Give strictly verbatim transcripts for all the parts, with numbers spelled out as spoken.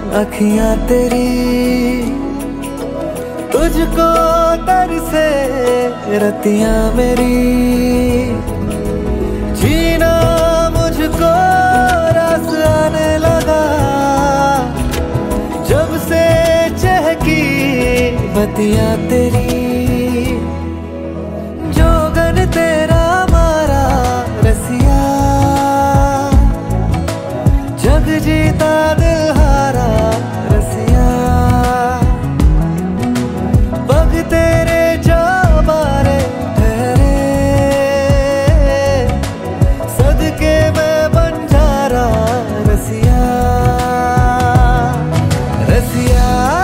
अखियां तेरी तुझको तरसे रतियां मेरी, जीना मुझको रास आने लगा जब से चहकी बतियां तेरी। जोगन तेरा मारा रसिया, जग जीता दिल हारा रसिया, पग तेरे जो मारे ठहरे सदके मैं बंजारा रसिया, रसिया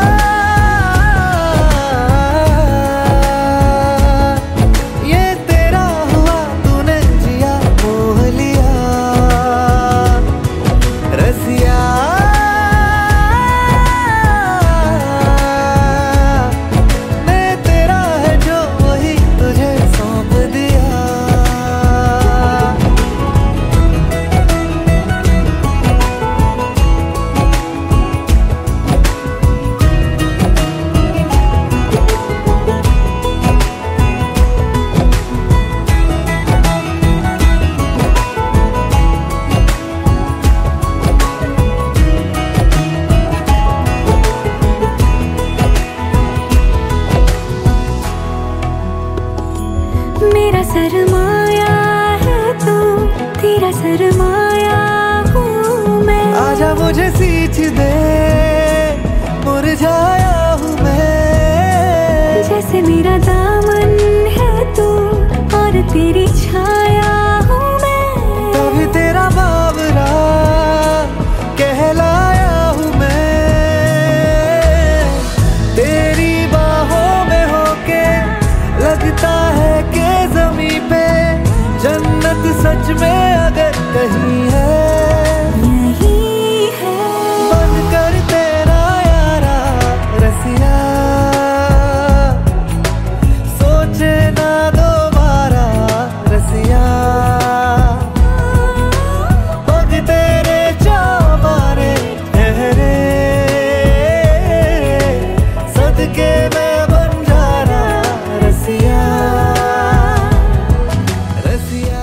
ये तेरा हुआ तूने जिया मोह लिया रसिया, मैं तेरा है जो वही तुझे सौंप दिया। मेरा सरमाया है तू, तेरा सरमाया हूँ मैं। आजा मुझे सींच दे, मुरझाया हूँ मैं। जैसे मेरा दामन है तू और तेरी छाया हूँ मैं। कभी तेरा बाबरा कहलाया हूँ मैं। तेरी बाहों में होके लगता है कि ज़मीं पे जन्नत सच में अगर कहीं है, यही है बनकर तेरा यारा रसिया, सोचे ना दोबारा रसिया, पग तेरे चामारे ठहरे सदके मैं बंजारा रसिया, रसिया।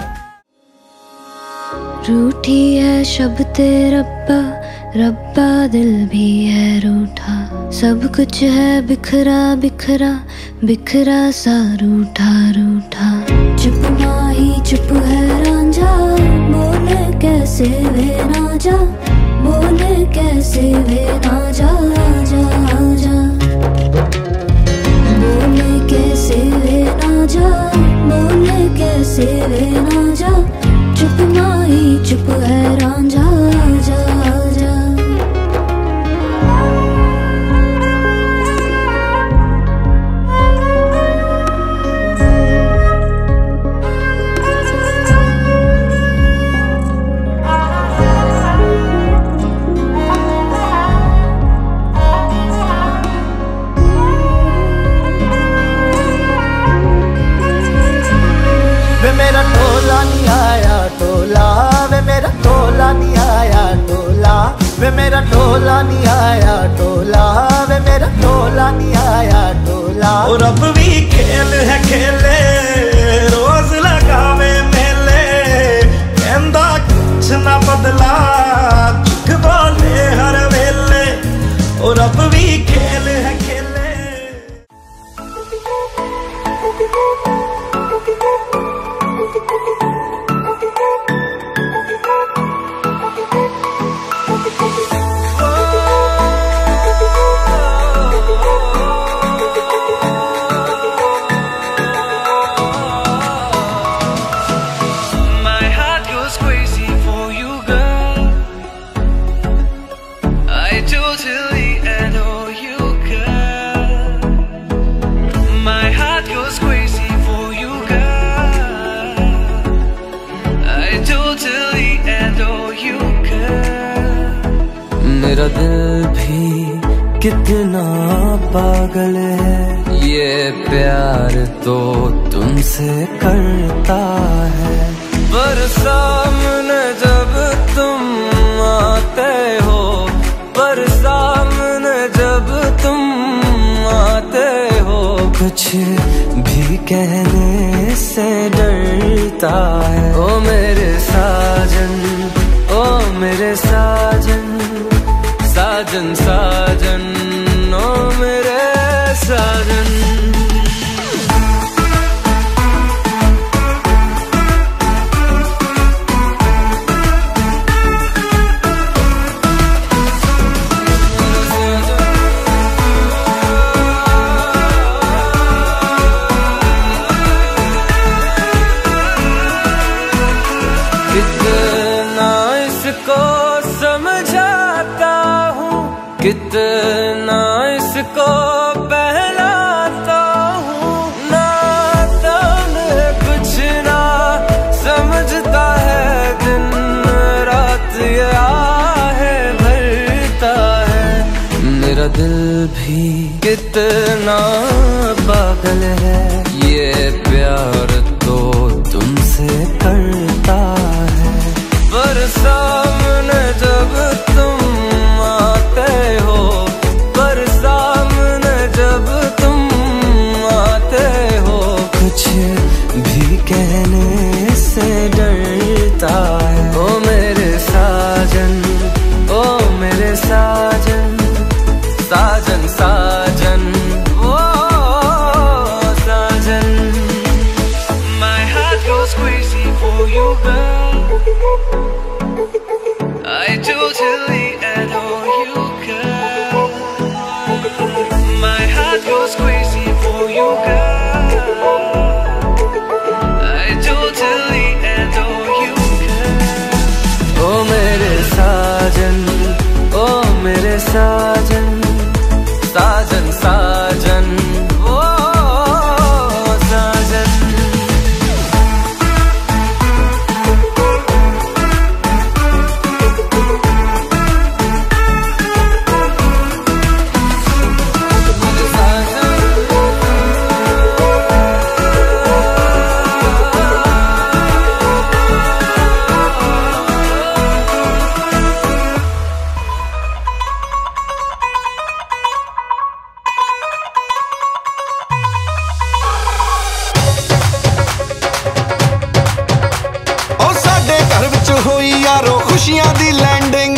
रूठी है शब्द रब्बा, रब्बा दिल भी है रूठा। सब कुछ है बिखरा बिखरा, बिखरा सा रूठा रूठा। चुप माही चुप है रांझा, बोले कैसे वे ना जा, बोले कैसे वे ना जा, जा जा। बोले कैसे वे ना जा, बोले कैसे वे ना जा। चुप माही चुप है रांझा, जा जा। वे मेरा टोला नहीं आया टोला, वे मेरा टोला नहीं आया टोला, वे मेरा टोला नहीं आया टोला, वे मेरा टोला नहीं आया टोला। और अब भी खेल है खेले, रोज लगावे मेले, कहंदा कुछ ना बदला, झूठ बोले हर वेले। और अब भी खेल है खेले। My heart goes crazy for you, girl. I totally adore you, girl. My heart goes crazy for you, girl. I totally adore you, girl. मेरा दिल भी कितना पागल है, ये प्यार तो तुमसे करता है। पर सामने जब तुम आते हो, पर कुछ भी कहने से डरता है। ओ मेरे साजन, ओ मेरे साजन, साजन साजन, ओ मेरे साजन। कितना इसको समझाता हूँ, कितना इसको बहलाता हूँ, नाता में कुछ ना समझता है, दिन रात ये आहे भरता है। मेरा दिल भी कितना पागल है, ये प्यार तो तुमसे करता है। पर सामने जब तुम आते हो, पर सामने जब तुम आते हो, कुछ भी कहने से डरता है। ओ मेरे साजन, ओ मेरे साजन, साजन साजन, ओ साजन। My heart goes crazy for you, girl. I totally adore you, girl. My heart goes crazy for you, girl. I totally adore you, girl. Oh mere sajan, oh mere sajan, sajan sajan, oh sajan. होई यारो खुशियां दी landing,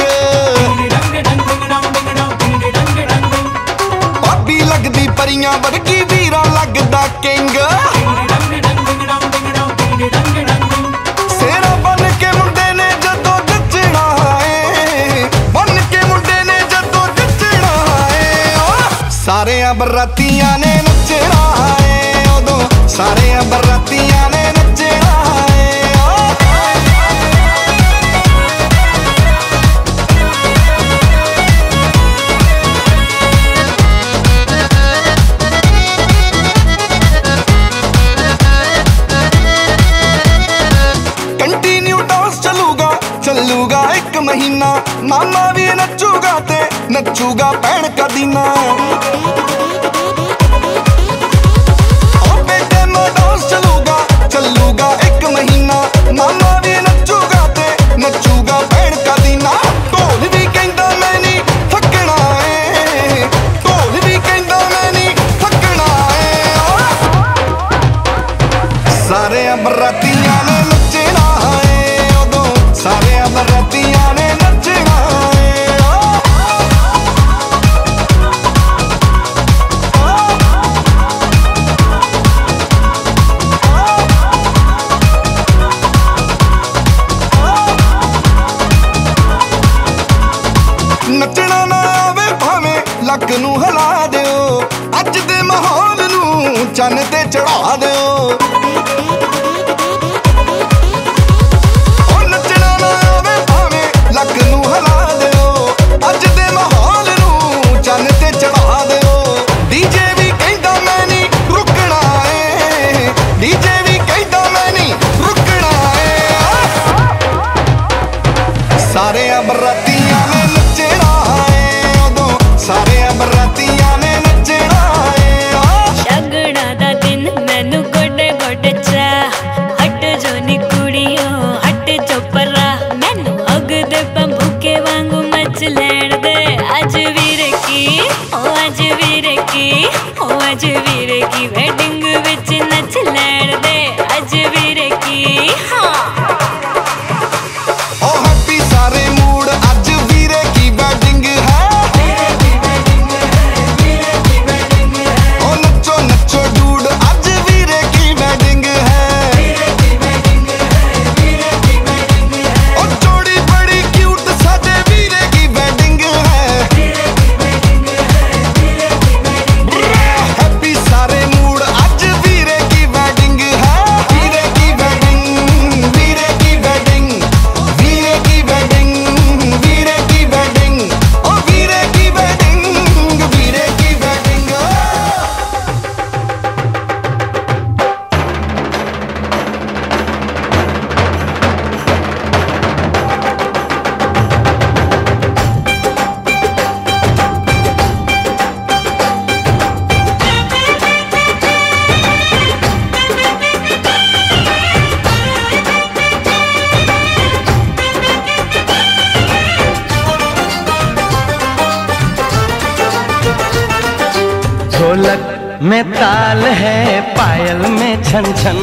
भाभी लगदी परियां वर्गी, वीरा लगदा king. सेरा बन के मुंडे ने जदों जचना है, बन के मुंडे ने जदों जचना है। सारे बरातियां ने नचना है, उदों सारे बरातियां ने नचना है। चलूगा एक महीना, मामा भी नचूगा ते नचूगा भैन का दीना। ओ बेटे मैं डांस चलूगा, चलूगा एक महीना, मामा भी नचूगा ते नचूगा भैन का दीना। ढोल भी कहंदा मैं नहीं थकना है, ढोल भी कहंदा मैं नहीं थकना है। सारे बरातियां ने नचना है, उदों सारे बरातियां ने नचना है। नचना ना आवे भावें लक नू हिला दिओ, अज दे माहौल नू चन्न ते चढ़ा दिओ। लक नू हिला दिओ, अज दे माहौल नू चन्न ते चढ़ा दिओ। डीजे भी कहंदा मैं नहीं रुकना है, डीजे भी कहंदा मैं नहीं रुकना है। सारे बरातियां ने नचना है, उदों सारे बरातियां ने नचना है। शगना दा दिन मैनू गोडे गोडे चा, हट जो नी कुड़ियों हट जो परा, मैनू अग दे बंबूके वांगू मच लैण दे। अज वीर की ओ अज वीर की ओ अज वीरे की वेडिंग विच नच लैण दे अज वीरे की हाँ ओ हैप्पी सारे मूड अज वीरे की वेडिंग है ओ नचो नचो डूड अज वीरे की वेडिंग है ओ जोड़ी बड़ी क्यूट साडे वीरे की वेडिंग है हैप्पी सारे मूड अज वीरे की वेडिंग है वीरे की वेडिंग वीरे की वेडिंग वीरे की वेडिंग वीरे की वेडिंग ओ वीरे की वेडिंग वीरे की वेडिंग ढोलक में ताल है पायल में छन छन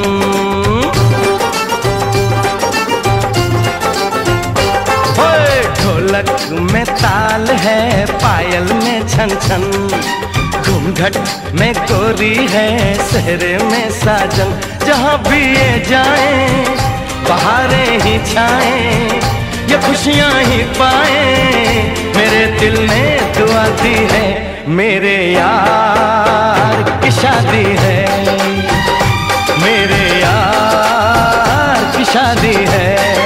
ओए ढोलक में ताल है पायल में छन छन घूंघट में गोरी है सहरे में साजन जहाँ भी ये जाए बहारें ही छाए ये खुशियाँ ही पाए मेरे दिल ने दुआ दी है मेरे यार की शादी है मेरे यार की शादी है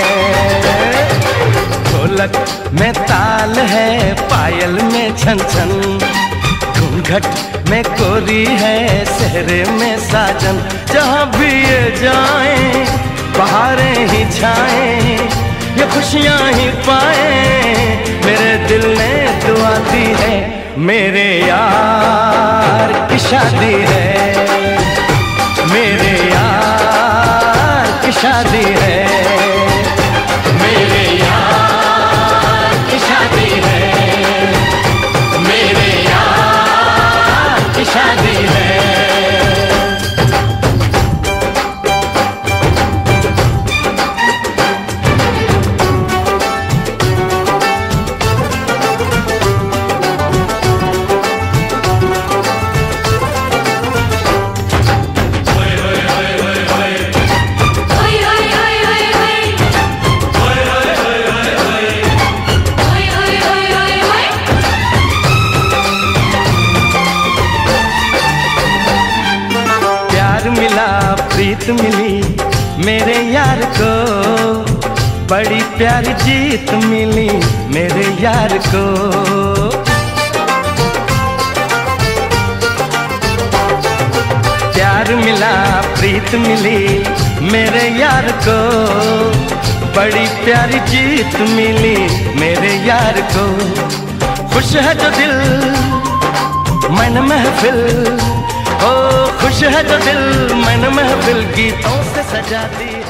ढोलक में ताल है पायल में छन छन घूंघट में कोरी है सहरे में साजन जहाँ भी ये जाए बहारें ही छाए ये खुशियाँ ही पाए मेरे दिल ने दुआ दी है मेरे यार की शादी है मेरे यार की शादी है मेरे यार की शादी है मेरे यार की शादी है प्रीत मिली मेरे यार को बड़ी प्यारी जीत मिली मेरे यार को प्यार मिला प्रीत मिली मेरे यार को बड़ी प्यारी जीत मिली मेरे यार को खुश है जो दिल मन महफिल ओ खुश है जो दिल मन महफिल गीतों से सजाती है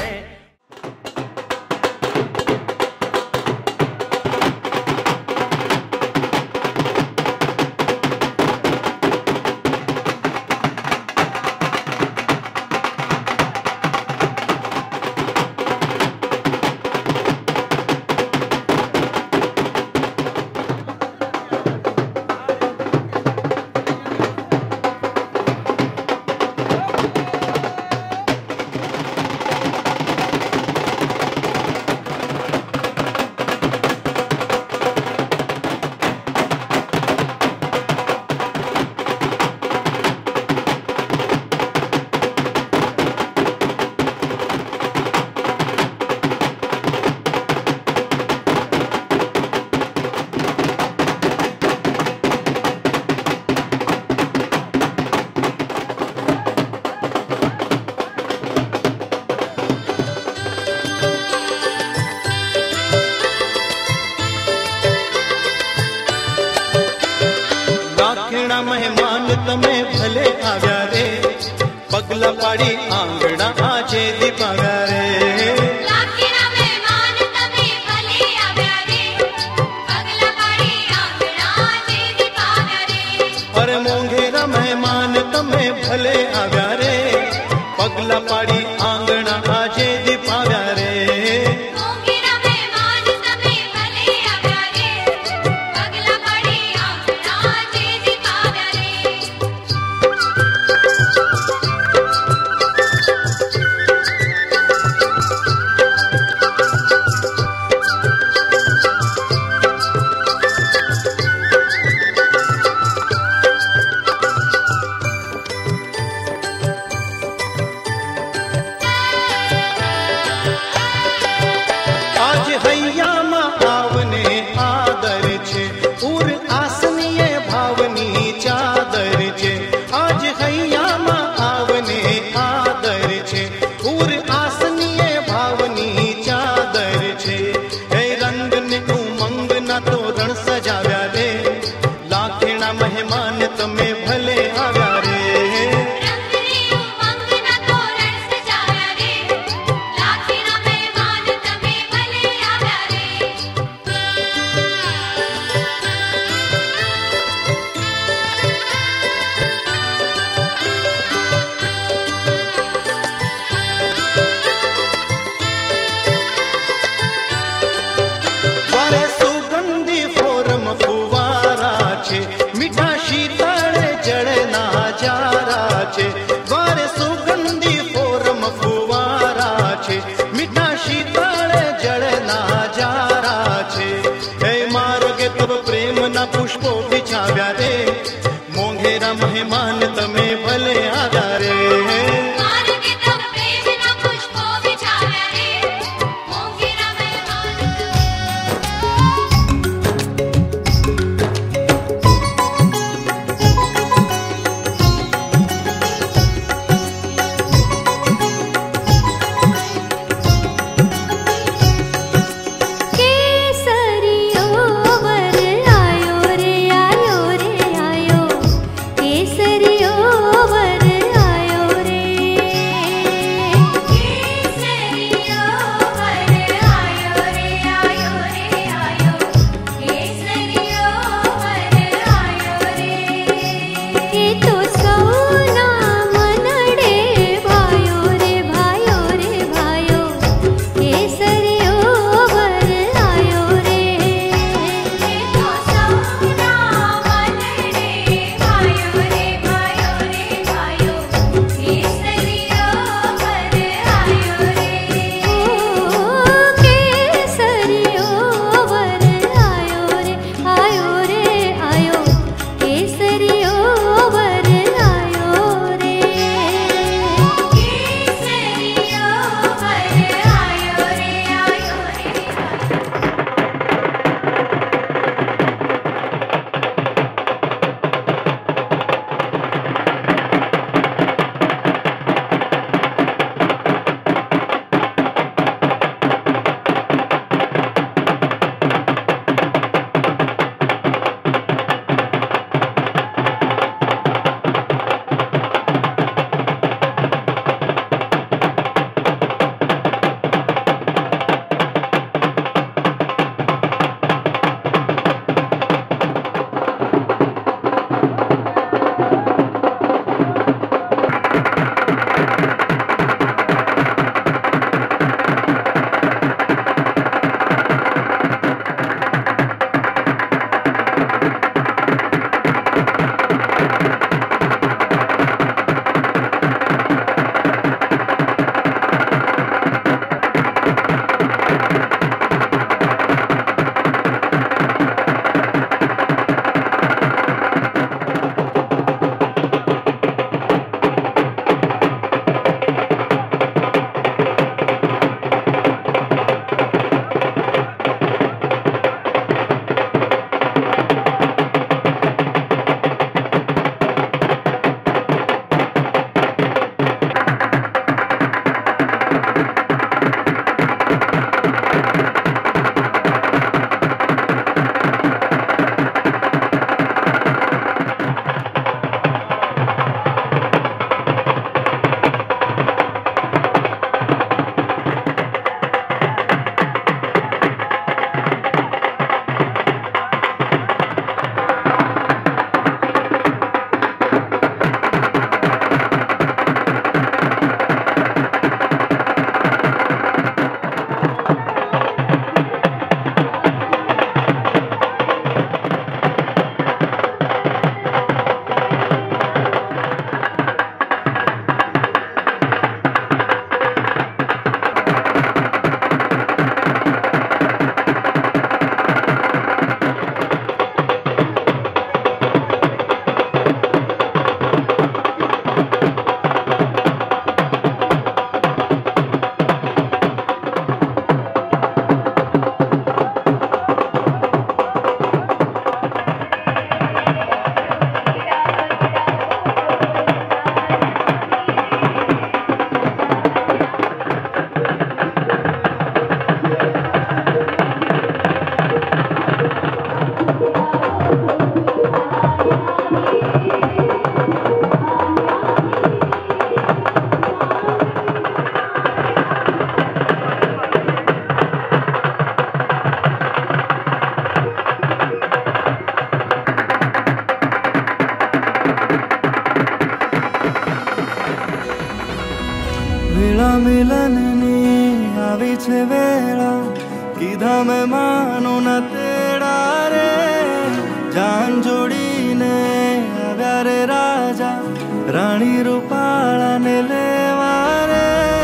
मेहमान तमे भले आव्या रे पगला पाड़ी आंगणा आजे दीपागा रे लाखीना मेहमान तमे भले आव्या रे पगला पाड़ी आंगणा आजे दीपागा रे अरे अरे मोंघेरा मेहमान तमे भले आव्या रे, पगला पाड़ी आंगणा आजे दीपाव्या रे। मोंघेरा मेहमान तमे भले आव्या रे, पगला पाड़ी आंगणा आजे दीपाव्या रे। आज हैया मा आवने आदर छे, उर आसनीय भावनी चादर छे। आज हैया मा आवने आदर छे, उर आसनीय भावनी चादर छे। हे रंग ने उमंग ना तोरण सजाव्या रे, लाखेणा मेहमान तमे भले आव्या रे। रंगनी उमंग ना तोरण सजाव्या रे, लाखेणा मेहमान तमे भले आव्या रे। वारे सुगंधी फोरम फुवारा छे, मीठा शीतल जड़ना जारा छे। वारे सुगंधी फोरम फुवारा छे, मीठा शीतल जड़ना जारा छे। हे मार्गे तब प्रेम ना पुष्पो बिछाव्या रे, मोंघेरा मेहमान तमे भले आव्या रे। मार्गे तब प्रेम ना पुष्पो बिछाव्या रे, मोंघेरा मेहमान केसरियो वर आयो रे आयो रे आयो, केसरियो वेला मिलननी आवी छे वेला कीधा मैं मानो न तेड़ा रे जान जोड़ीने आव्या रे राजा राणी रूपाळा ने लेवा रे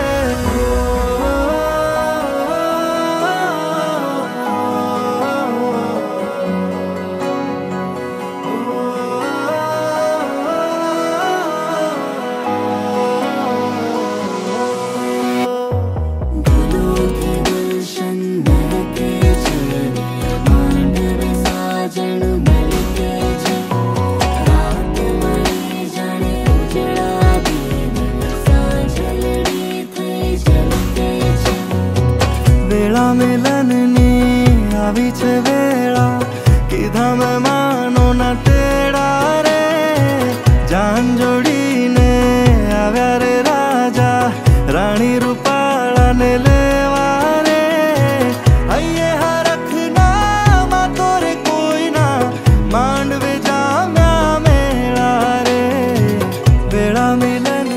वेला मिलननी आवी छे वेला कीधा मैं मानो न तेड़ा रे जान जोड़ीने आव्या रे राजा राणी रूपाळा ने लेवा रे अये हरखना मा तोरे कोई ना मांडवे जाम्या मेला रे वेला मिलननी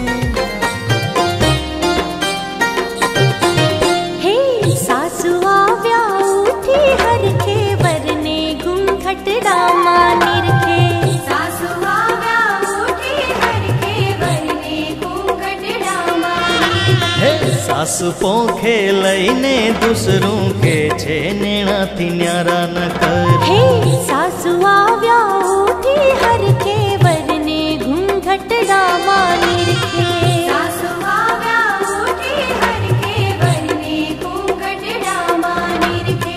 सासु पोखे लईने दूसरों के छे नेणा थी न्यारा न कर हे सासु आव्या उठी हर के वरने घूंघट डामा निरखे सासु आव्या उठी हर के वरने घूंघट डामा निरखे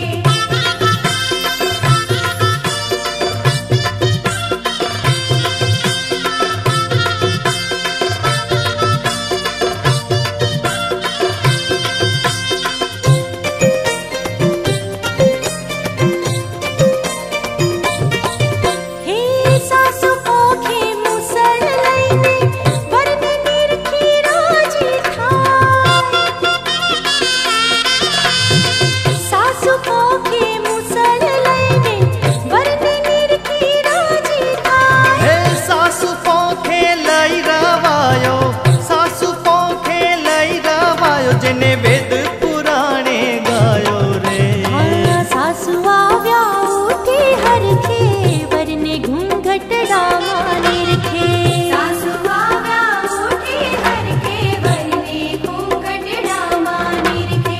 वेद पुराणे गायो रे सासु आव्या उठी हर के वरने घूंघट डामा निरखे सासु आव्या उठी हर के वरने घूंघट डामा निरखे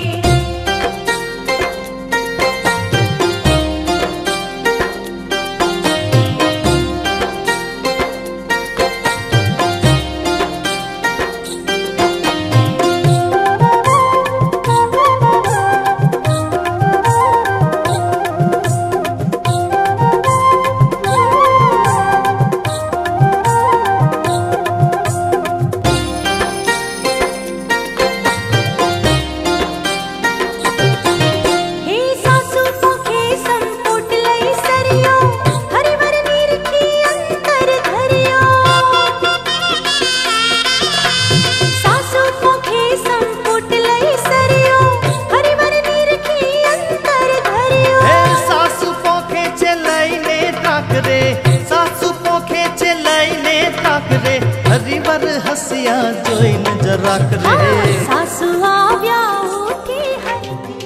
हरिवर हसिया जोइन जराक रे सासु आव्या उठी हर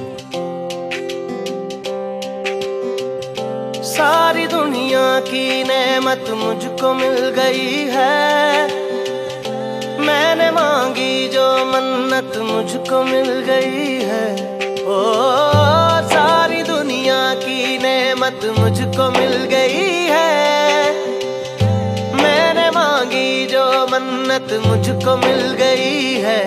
सारी दुनिया की नेमत मुझको मिल गई है मैंने मांगी जो मन्नत मुझको मिल गई है ओ सारी दुनिया की नेमत मुझको मिल गई है मैंने मांगी जो मन्नत मुझको मिल गई है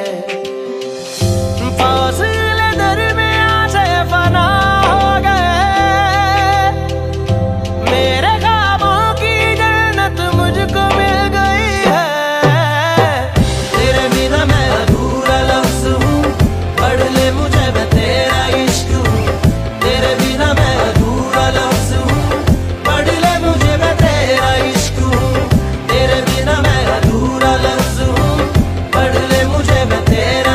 फासले दरमियां से फना हो गए मेरे ख्वाबों की जन्नत मुझको मिल गई है तेरे बिना मैं अधूरा लफ्ज़ हूँ पढ़ ले मुझे मैं तेरा इश्क हूँ तेरे बिना मैं अधूरा लफ्ज़ हूँ पढ़ ले मुझे मैं तेरा इश्क हूँ तेरे बिना मैं अधूरा लफ्ज़ हूँ पढ़ ले मुझे मैं तेरा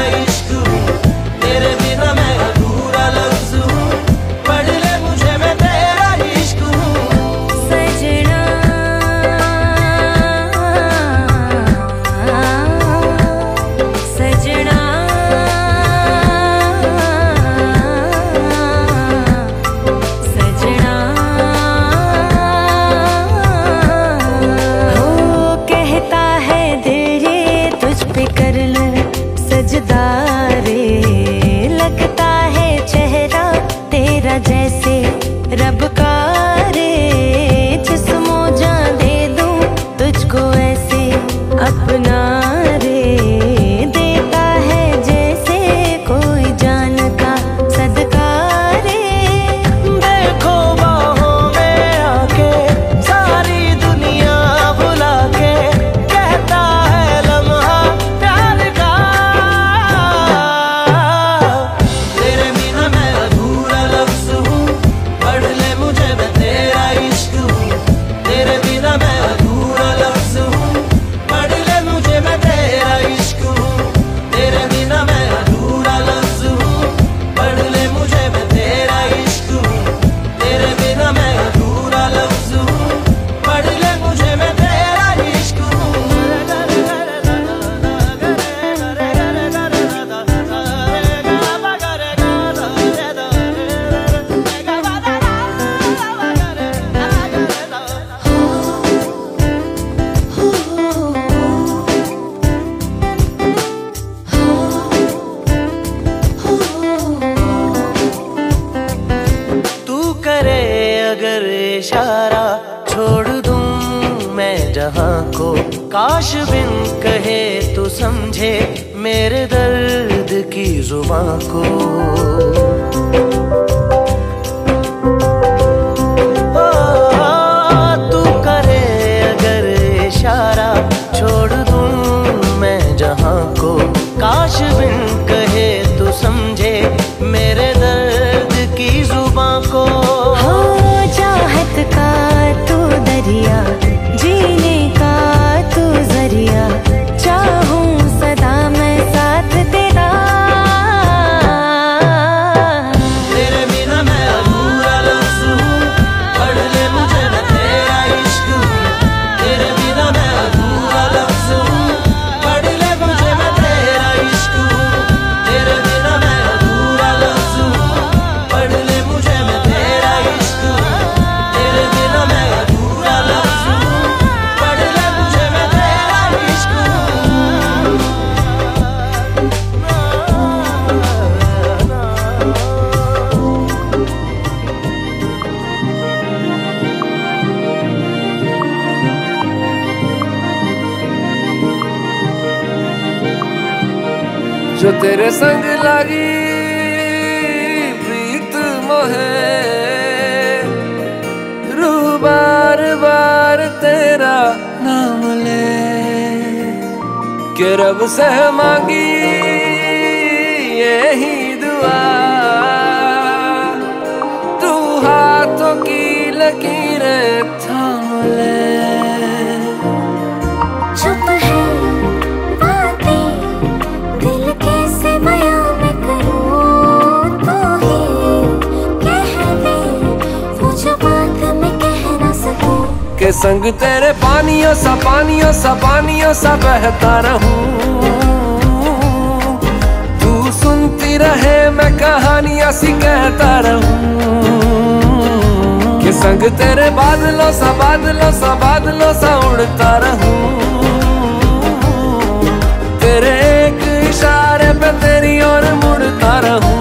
को, काश बिन कहे तू समझे मेरे दर्द की जुबां को। तू करे अगर इशारा छोड़ दूं मैं जहां को, काश बिन कहे तू समझे मेरे दर्द की जुबां को। हो चाहत का तू दरिया, जीने का तू जरिया, चाहूं सदा मैं साथ तेरा। तेरे बिना मैं अधूरा लफ्ज़ हूँ, पढ़ ले मुझे मैं तेरा इश्क हूँ। तेरे बिना मैं अधूरा लफ्ज़ हूँ, पढ़ ले मुझे मैं तेरा इश्क हूँ। तेरे बिना मैं अधूरा लफ्ज़ हूँ, पढ़ ले मुझे मैं तेरा इश्क हूँ। तेरे बिना मैं अधूरा लफ्ज़ हूँ, पढ़ ले मुझे मैं तेरा इश्क हूँ। जो तेरे संग लगी प्रीत मोहे, रूह बार बार तेरा नाम ले, के रब से मांगी यही दुआ, तू हाथों की लकीरें थाम ले। चुप है बातें दिल कैसे बयां मैं करूं, तू ही कह दे वो जो बात मैं कह ना सकूं। के संग तेरे पानियों सा पानियों सा पानियों सा बहता रहूं, तू सुनती रहे मैं कहानियां सी कहता रहूं। के संग तेरे बादलों सा बादलों सा बादलों सा उड़ता रहूं, तेरे एक इशारे पे तेरी ओर मुड़ता रहूं।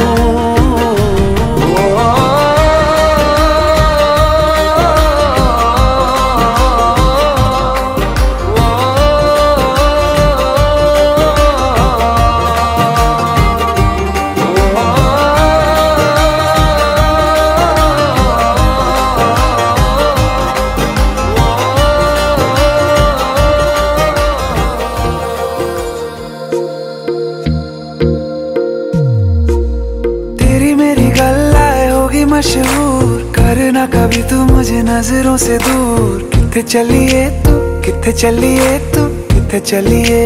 मशहूर करना कभी तू मुझे नजरों से दूर, किथे चलिए तू किथे चलिए तू किथे चलिए।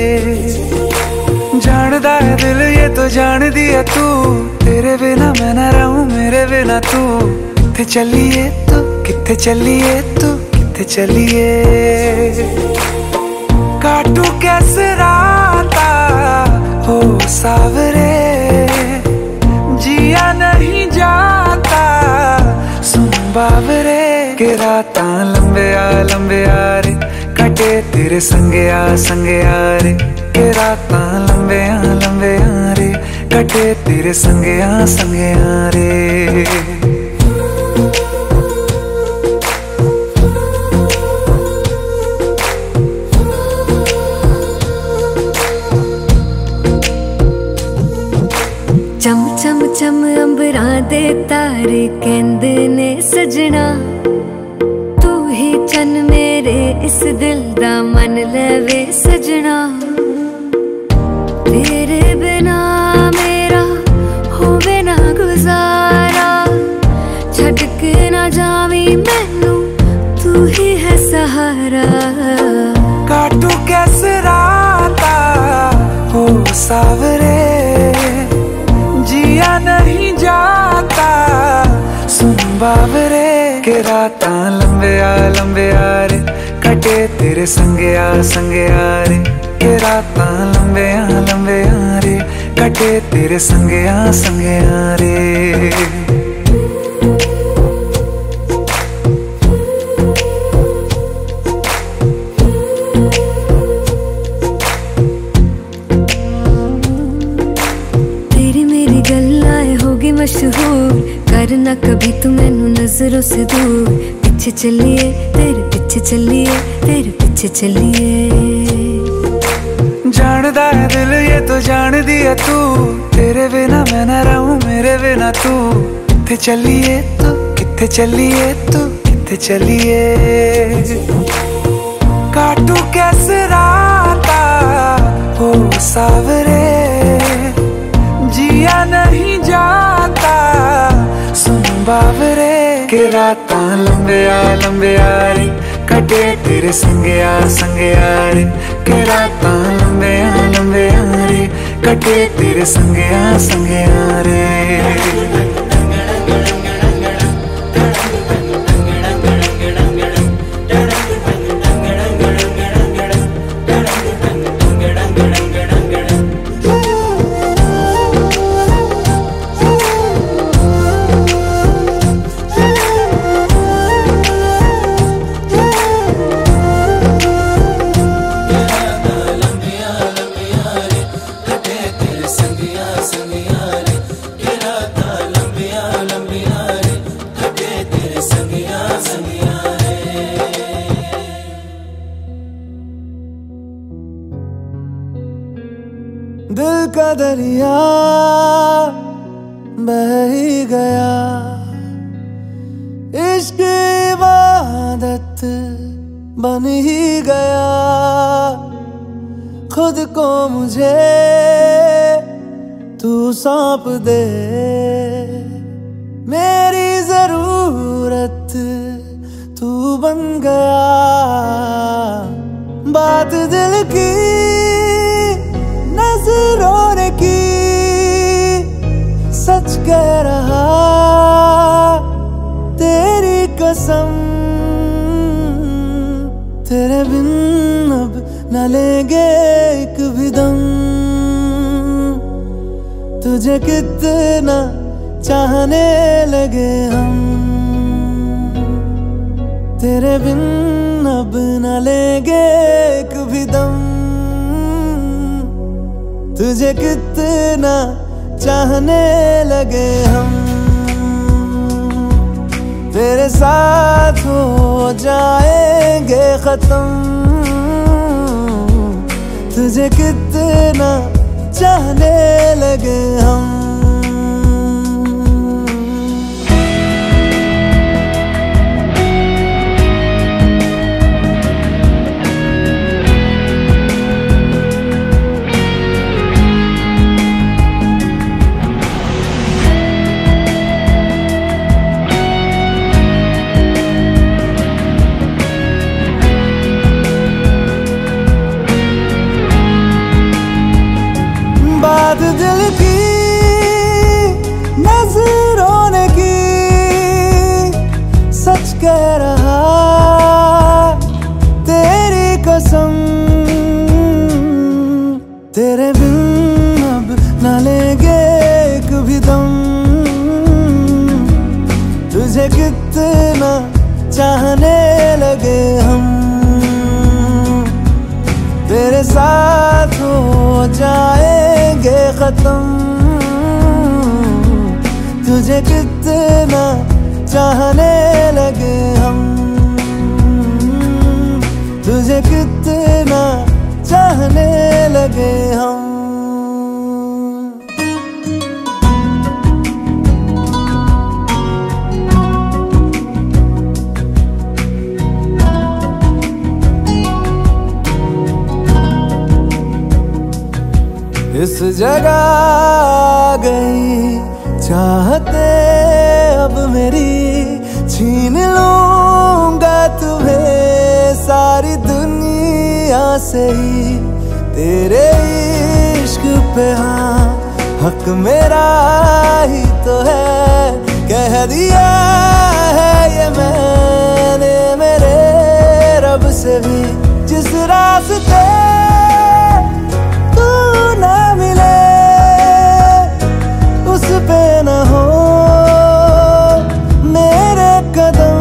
जानदा है दिल ये तो जान दिया तू, तेरे बिना मैं ना रहूं मेरे बिना तू। किथे चलिए तू किथे चलिए तू किथे चलिए। काटू कैसे राता हो सावरे, जिया नहीं जाता सुन बाबरे। के राता लंबे आ लंबे आ रे, कटे तेरे संगे आ संगे आ रे। के राता लंबे आ लंबे आ रे, कटे तेरे संगे आ संगे आ रे। चम चम चम अंबरां दे तारे कहंदे ने सजना, तू ही चन मेरे इस दिल दा मन लवे सजना। तेरे बिना मेरा होवे ना गुजारा, छड़ के ना जावी मैनू तू ही है सहारा। काटू कैसे राता हो सावरे, जिया नहीं जाता सुन बाबरे। के राता लंबे आ लंबे आ रे, कटे तेरे संगे आ संगे आ रे। के राता लंबे आ लंबे आ रे, कटे तेरे संगे आ संगे आ रे। मशहूर करना कभी तू मैनू नजरों से दूर। पीछे चलिए तेरे पीछे चलिए तेरे पीछे पीछे चलिए। जानदा है दिल ये तो जान दिया तू, तेरे बिना मैं ना रहूं मेरे बिना तू। किथे चलिए तू किथे चलिए तू किथे चलिए। काटू कैसे राता हो सावरे, जिया नहीं जाता सुन बावरे। के राता लंबे आ लंबे आ रे, कटे तेरे संगे आ संगे आ रे। के राता लंबे आ लंबे आ रे, कटे तेरे संगे आ संगे आ रे। दिल का दरिया बह ही गया, इश्क इबादत बन ही गया। खुद को मुझे तू सौंप दे, मेरी जरूरत तू बन गया। बात दिल की नजरों ने की, सच कह रहा तेरी कसम। तेरे बिन अब न लेंगे एक भी दम, तुझे कितना चाहने लगे हम। तेरे बिन अब न लेंगे एक भी दम, तुझे कितना चाहने लगे हम। तेरे साथ हो जाएंगे खत्म, तुझे कितना चाहने लगे हम। बात दिल की नजरों ने की, सच कह रहा तेरी कसम। तेरे बिन अब न लेंगे एक भी दम, तुझे कितना चाहने लगे हम। तेरे साथ हो जाएंगे खत्म, तुझे कितना चाहने लगे हम। तुझे कितना चाहने लगे हम। इस जगह आ गई चाहते अब मेरी, छीन लूंगा तुम्हें सारी दुनिया से ही। तेरे इश्क पे हाँ हक मेरा ही तो है, कह दिया है ये मैंने मेरे रब से भी। जिस रास्ते पे न हो मेरे कदम,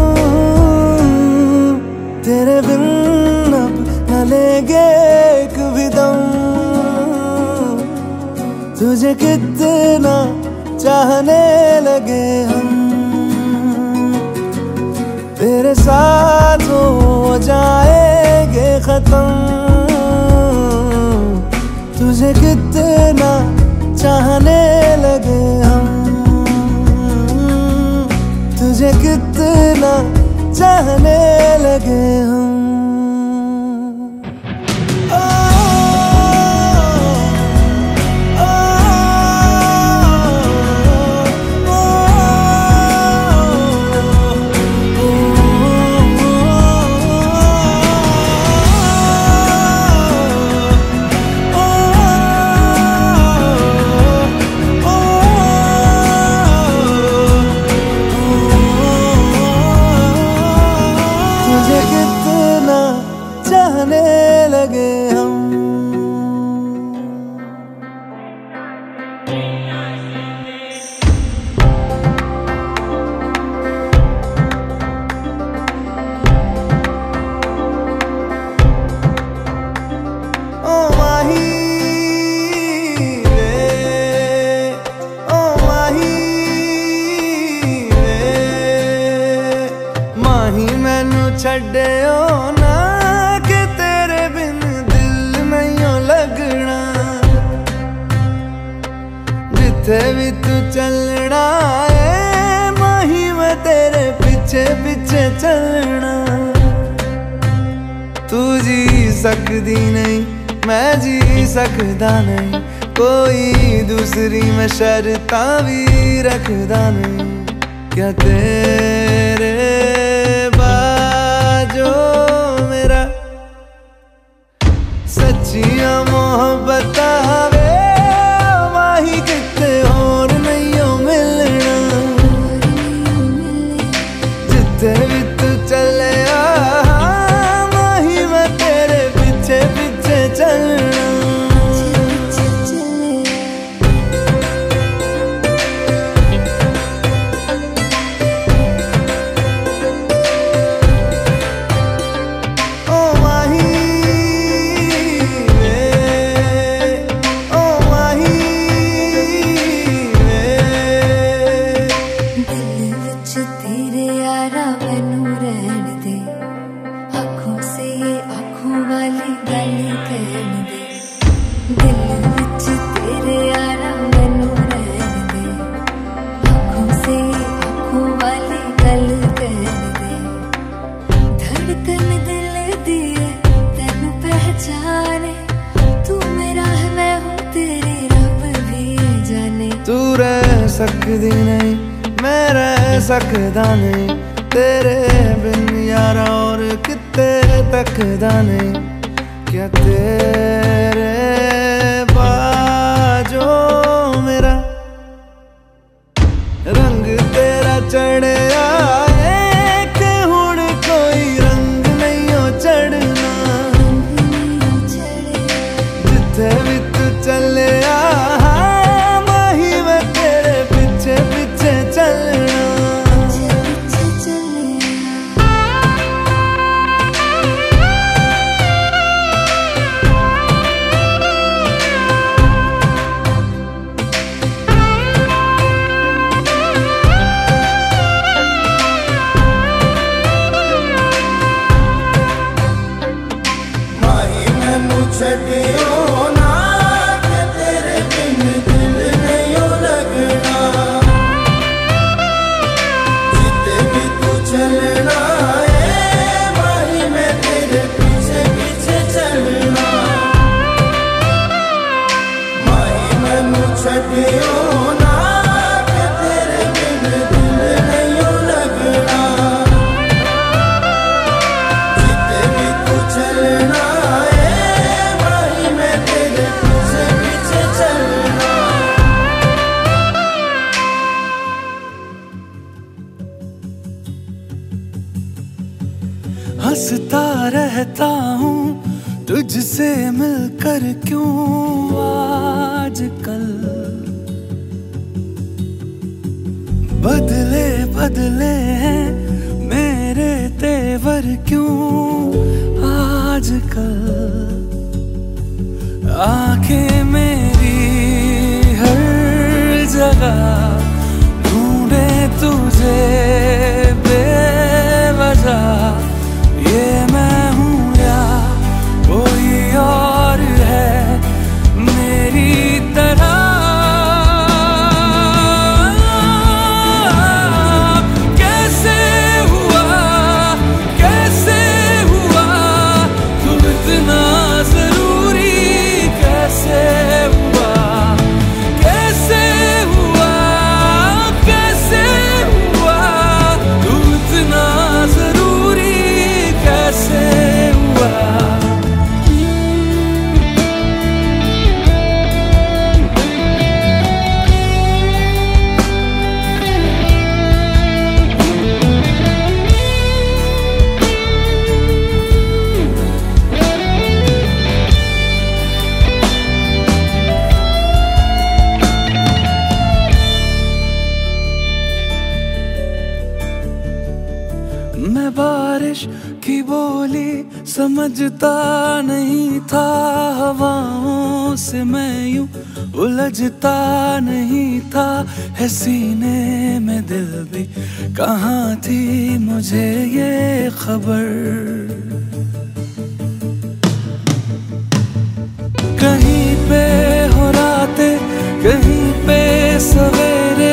तेरे बिन अब न लेंगे एक भी दम। तुझे कितना चाहने लगे हम, तेरे साथ हो जाएंगे सितम, तुझे कितना चाहने लगे हम, तुझे कितना चाहने लगे हम। छड्डियो ना कि तेरे बिन दिल नहीं लगना, जिथे भी तू चलना है माही मैं तेरे पीछे पीछे चलना। तू जी सकदी नहीं मैं जी सकदा नहीं, कोई दूसरी मैं शर्तां भी रखदा नहीं। क्या तेरे जो मेरा सच्चिया मोहब्बत वे माही किते और नहीं हो मिलना, जिथे भी तू चले माही मैं तेरे पीछे पीछे चलना। सकदी नहीं मैं रह सकदा नहीं, तेरे बिन यारा और किते तकदा नहीं। क्या तेरे बाजो मेरा रंग तेरा चढ़े आए कि हुण कोई रंग नहीं हो चढ़ना, जिथे भी तू चले हंसता रहता हूँ तुझसे मिलकर क्यों आजकल, बदले बदले हैं मेरे तेवर क्यों आजकल। आंखें मेरी हर जगह ढूंढे तुझे बेवजह, ये मैं हूँ या समझता नहीं था हवाओं से मैं यूं उलझता नहीं था, है सीने में दिल भी कहाँ थी मुझे ये खबर। कहीं पे हो रातें कहीं पे सवेरे,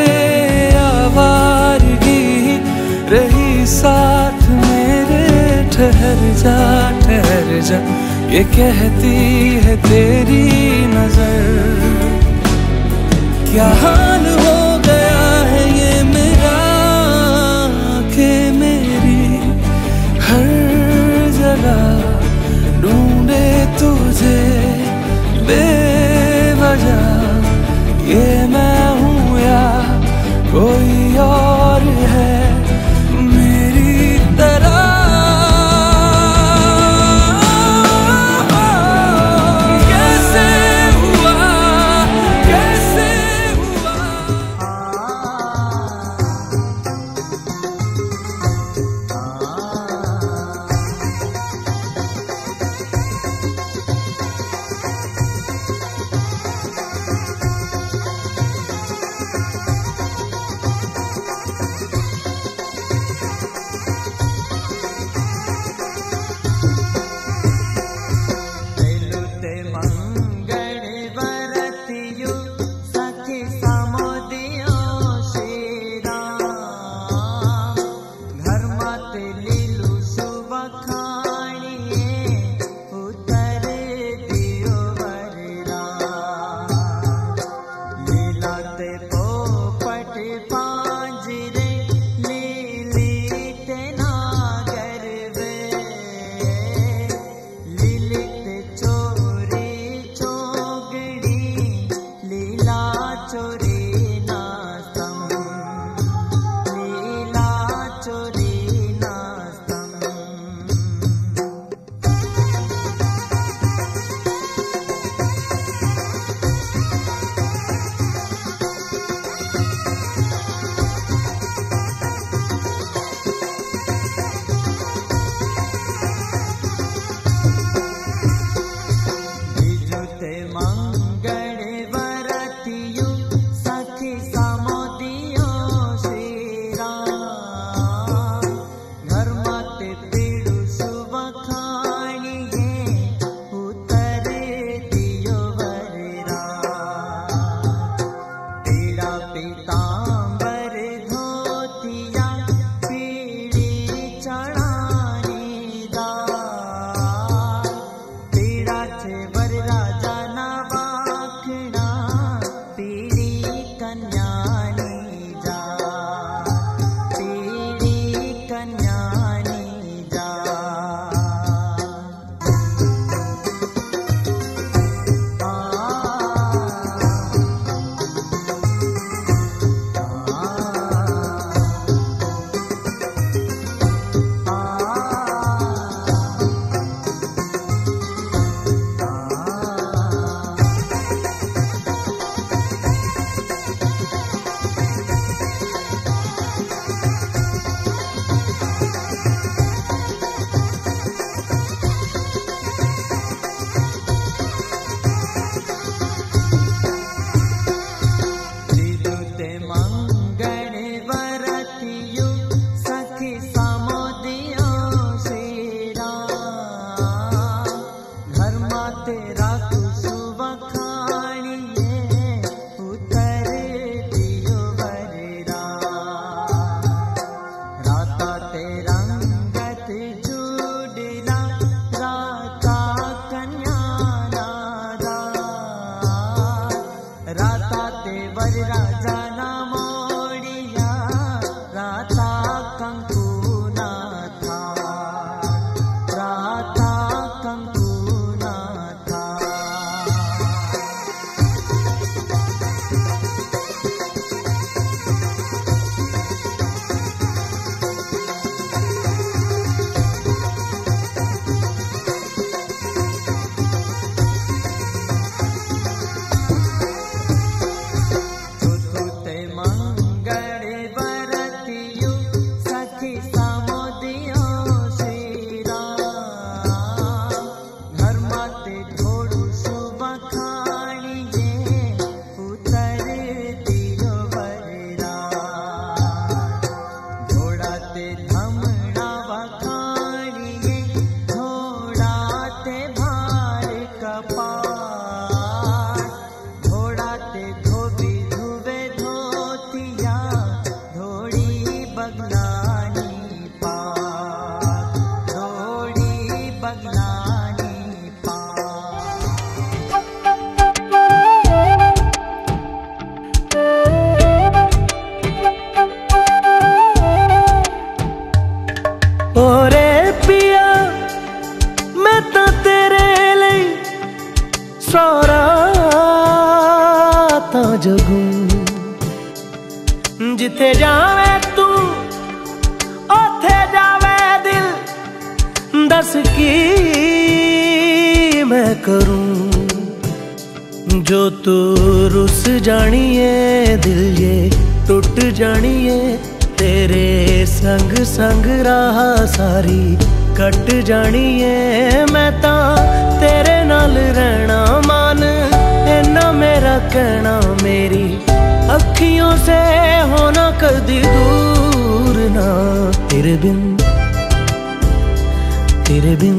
आवारगी रही साथ मेरे। ठहर जा ठहर जा ये कहती है तेरी नजर। क्या हाल हो गया है ये मेरा कि मेरी हर जगह ढूंढे तुझे बेवजह। ये मैं हूँ या कोई और है मेरी तरह। कैसे हुआ कैसे हुआ जगूं। जिथे जावे तू ओथे जावे दिल, दस की मैं करूं। जो तू रुस जानिए दिल ये टुट जानिए, तेरे संग संग राह सारी कट जानिए। मैं ता तेरे नाल रहना मान, इन्ना मेरा कहना। मेरी अखियों से होना कदी दूर ना, तेरे बिन तेरे बिन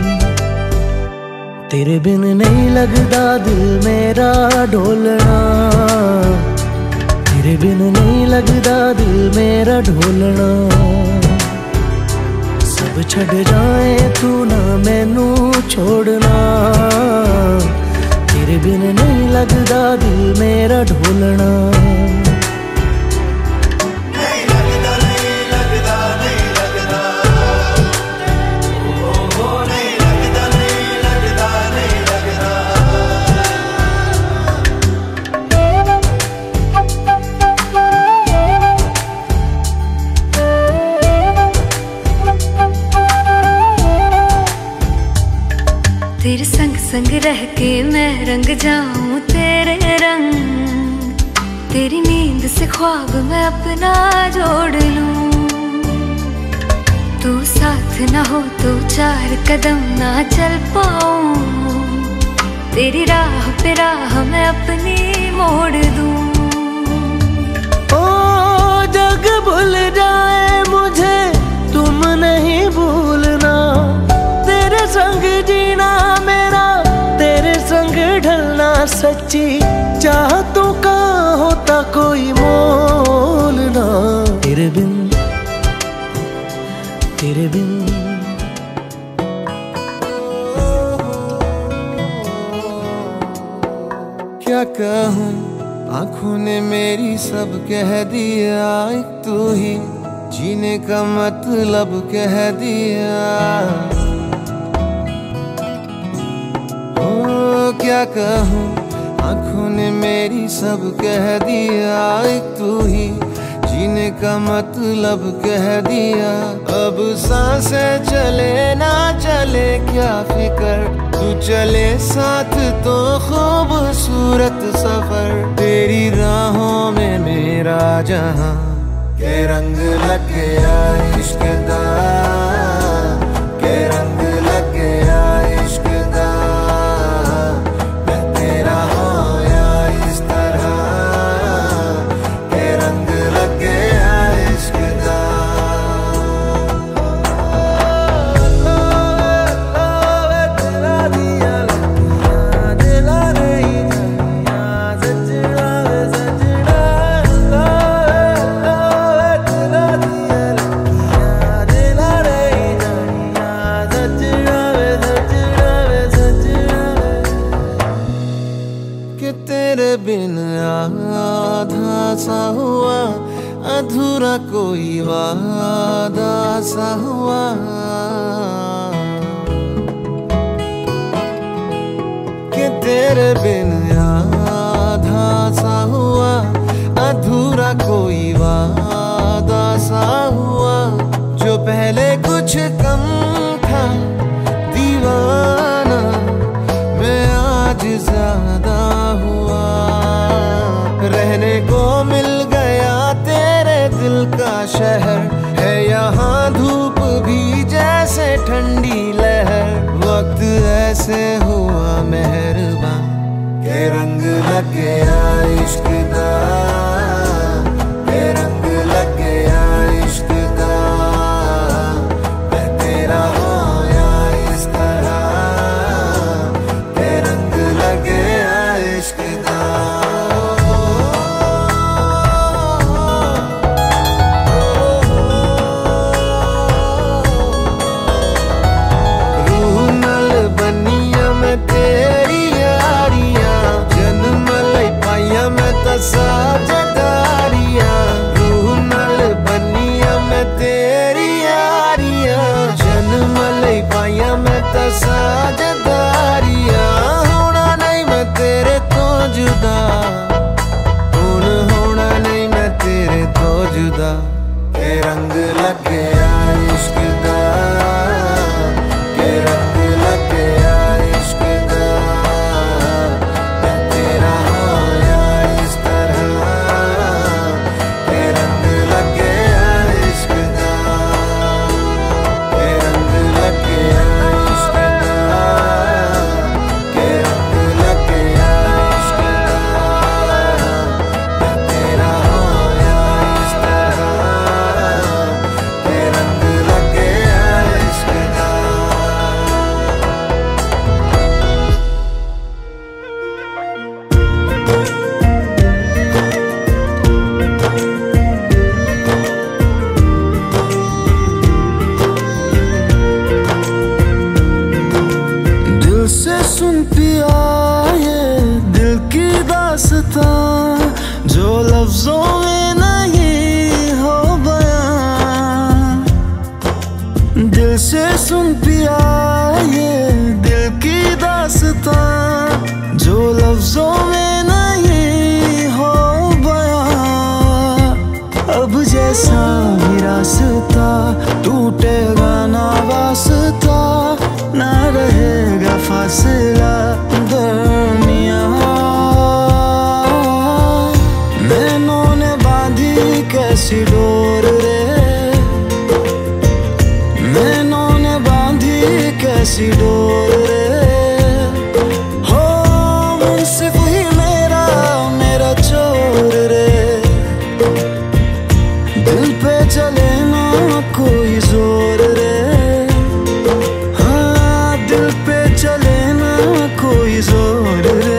तेरे बिन नहीं लगदा दिल मेरा ढोलना। तेरे बिन नहीं लगदा दिल मेरा ढोलना। सब छड़ जाए तू ना मैनू छोड़ना। तेरे बिन नहीं लगदा दिल मेरा ढोलना। तेरे संग संग रह के मैं रंग जाऊं तेरे रंग। तेरी नींद से ख्वाब मैं अपना जोड़ लूं। तू साथ ना हो तो चार कदम ना चल पाऊं। तेरी राह पे राह मैं अपनी मोड़ दूं। ओ जग भूल जाए मुझे तुम नहीं भूलना। तेरे संग जीना मेरा, तेरे संग ढलना सच्ची चाहतों का होता कोई मोल ना। तेरे बिन तेरे बिन क्या कहूँ, आंखों ने मेरी सब कह दिया। एक तू ही जीने का मतलब कह दिया। क्या कहूँ, आंखों ने मेरी सब कह दिया। एक तू ही जीने का मतलब कह दिया। अब सांसें चले ना चले क्या फिकर, तू चले साथ तो खूबसूरत सफर। तेरी राहों में मेरा जहां के रंग लग गया इश्क दा, के रंग लग गया इश्क दा। बिन आधा सा हुआ अधूरा कोई वादा सा हुआ। कि तेरे बिन आधा सा हुआ अधूरा कोई वादा सा हुआ। जो पहले कुछ कम था दीवाना, मैं आज ज्यादा हुआ। रहने को मिल गया तेरे दिल का शहर, है यहाँ धूप भी जैसे ठंडी लहर। वक्त ऐसे हुआ मेहरबान के रंग लग गया इश्क दा, के रंग लग गया इश्क दा। मैं तेरा होया इस तरह, के रंग लग गया इश्क दा। साझेदारियां रूह नाल बनिया मैं तेरी यारियां। जन्म लई पाइया मैं तां साझेदारियां। होना नहीं मैं तेरे तो जुदा, सुन पिया ये दिल की दास्तां जो लफ्जों में नहीं हो बयां। दिल से सुन पिया ये दिल की दास्तां जो लफ्जों में नहीं हो बयां। अब जैसा भी रास्ता टूटेगा ना वास्ता, ना रहेगा फासला दरमियां। नैनों ने बांधी कैसी डोर रे, नैनों ने बांधी कैसी डोर रे। हो मुंसिफ ही मेरा मेरा चोर रे, दिल पे चले ना कोई जोर रे। हाँ दिल पे चले ना कोई जोर रे।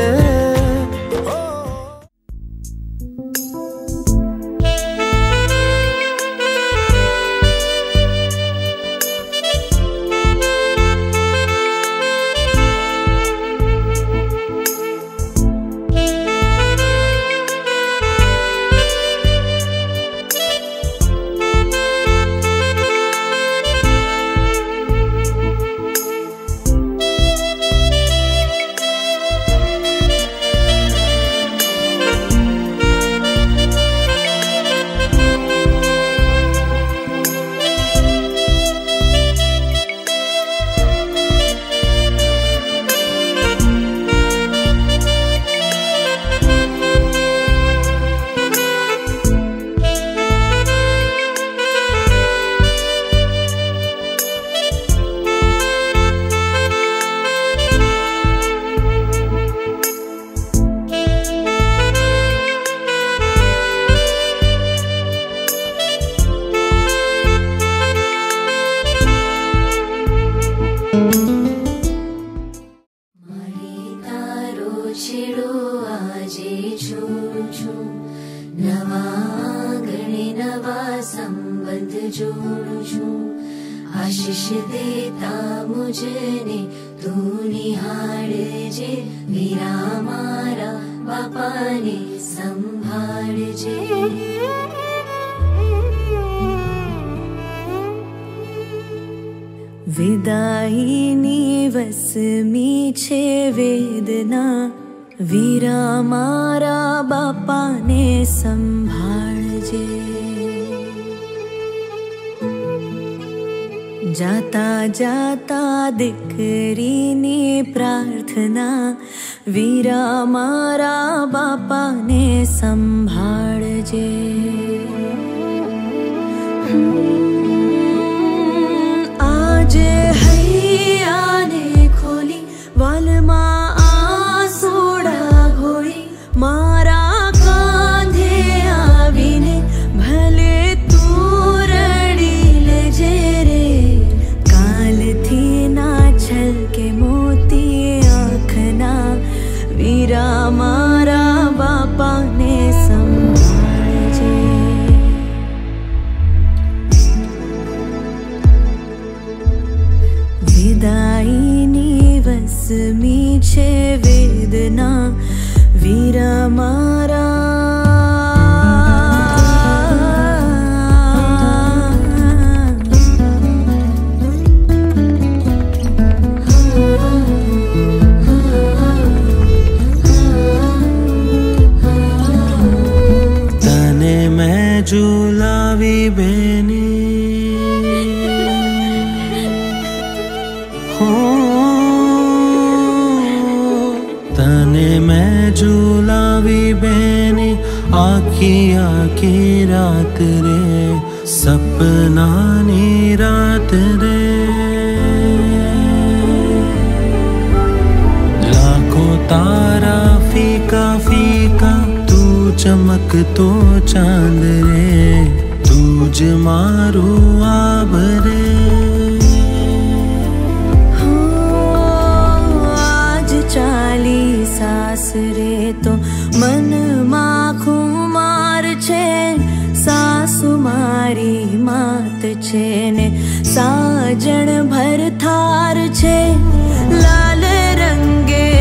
आशीष देता मुझने तू निहाळ जे, वीरा मारा बापाने संभाळजे। विदाईनी वसमी छे वेदना, वीरा मारा बापाने संभाळजे। जाता जाता दीकरीनी प्रार्थना, वीरा मारा बापाने संभाळजे। आज हैयाने खोली वालमा आसूड़ा घोड़ी, मारा कांधे आवीने भले तू रड़ी लेजे रे। काल थी ना छलके मोती आँखना, वीरा मारा बापा ने संभाळजे। विदाईनी वसमी छे वेदना, वीरा मारा तने मैं झूलावी बेनी हो, तने मैं झूलावी बेनी आखी आखी रात रे, सपना नी रात रे। लाखों तारा फीका फीका, तू चमक तो चांद रे, तुझ मारू आब रे। चाली सास रे तो मन माखू मार छे, सासु मारी मात छे ने साजण भर थार छे। लाल रंगे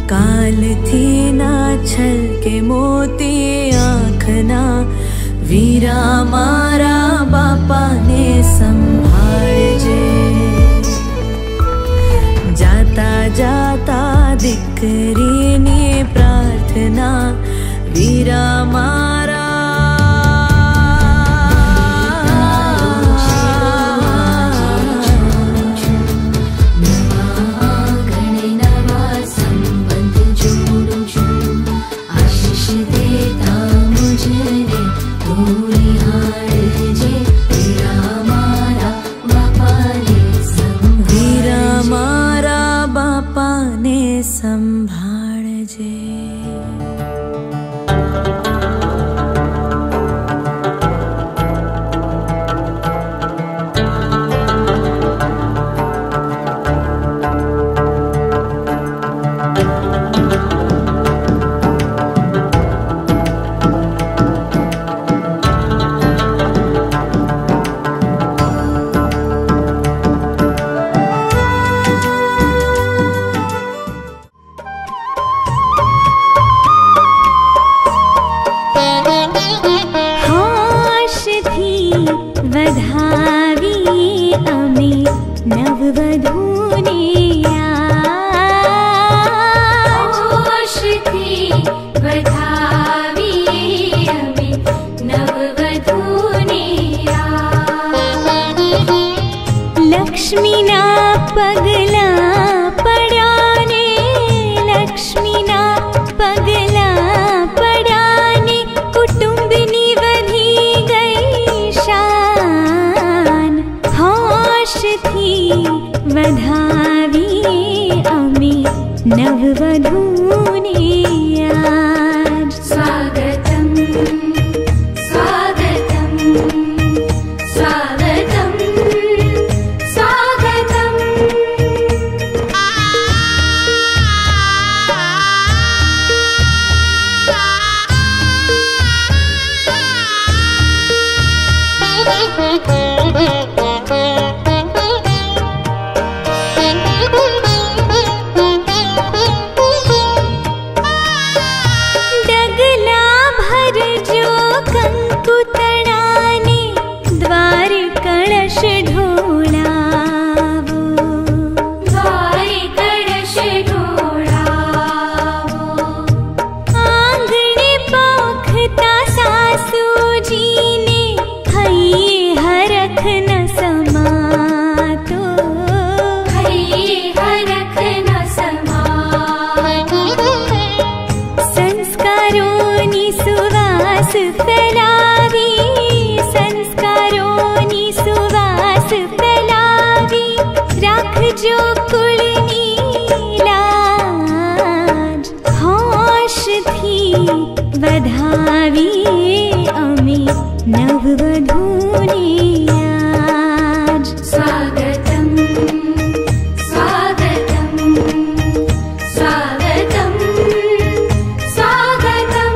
काल थी ना छल के मोती आँख ना वीरा मारा बापा ने संभाल जे जाता जाता दिकरी ने प्रार्थना वीरा मारा संभाल जे लक्ष्मी ना पगला पड़ाने लक्ष्मी ना पगला पड़ाने कुटुंबनी वधी गई शान होश थी वधावी अमी नववधूने आज स्वागतम स्वागतम स्वागतम डगला भर जो कंकु तड़ाने द्वार कलश ढोलावो द्वार कलश ढोलावो आंगणे पोखता सासू जी ने हई हरख न समातो हई हरख न समातो संस्कारोनी सुवास फैलावी संस्कारोनी सुवास फैलावी राखजो कुळनी लाज होश थी वधावी अमी नववधूने आज स्वागतम स्वागतम स्वागतम स्वागतम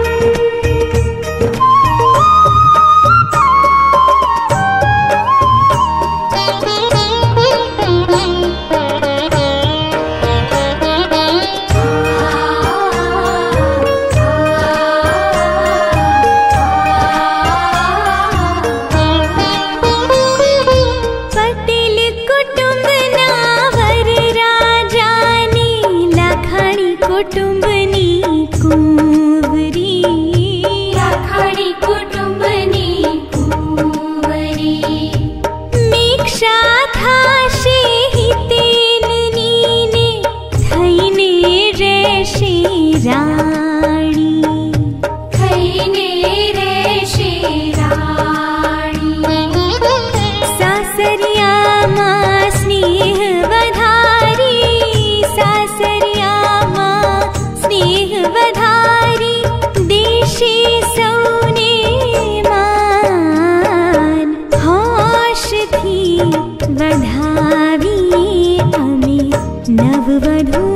पटेल कुटुंब ना वर राजानी लाखाणी कुटुंबनी कुंवरी लाखाणी कुटुंबनी कुंवरी मीक्षा थाशे हितेलनी ने थईने रेशे राणी थईने रेशे राणी सासरियामा स्नेह वधारी सासरियामा स्नेह वधारी देशे सौने मान होश थी वधावी अमी नववधू